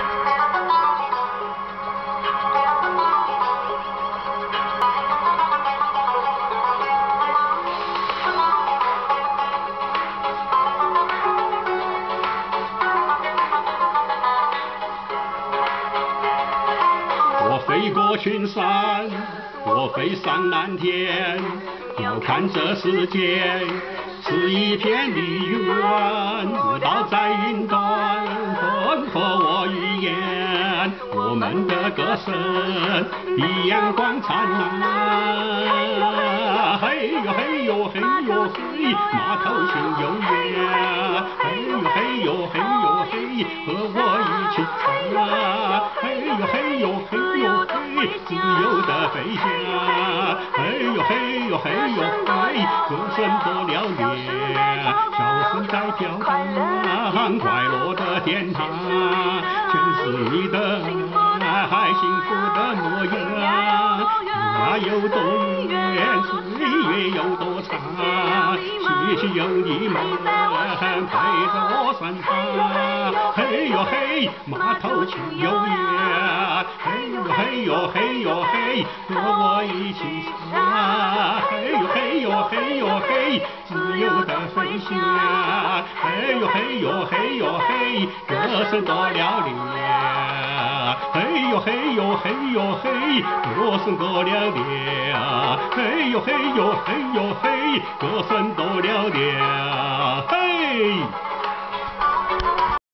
我飞过群山，我飞上蓝天，遥看这世界是一片绿原。舞蹈在云端，风和我语言，我们的歌声比阳光灿烂。嘿呦嘿呦嘿呦嘿，马头琴悠远。嘿呦嘿呦嘿呦嘿，和我一起唱。嘿呦嘿呦嘿呦嘿，自由的飞翔。嘿呦嘿呦嘿呦嘿，歌声多嘹烈，笑声在飘荡，快乐的天堂，全是你的爱，幸福的模样。那有多远，岁月有多长，谢谢有你们陪着我身旁。嘿呦嘿，马头琴悠远，嘿呦嘿呦嘿呦嘿，和我一起唱。嘿呦嘿呦嘿呦嘿，自由的飞翔。嘿呦嘿呦嘿呦嘿，歌声多嘹烈。嘿呦嘿呦嘿呦嘿，歌声多嘹烈。嘿呦嘿呦嘿呦嘿，歌声多嘹烈。嘿。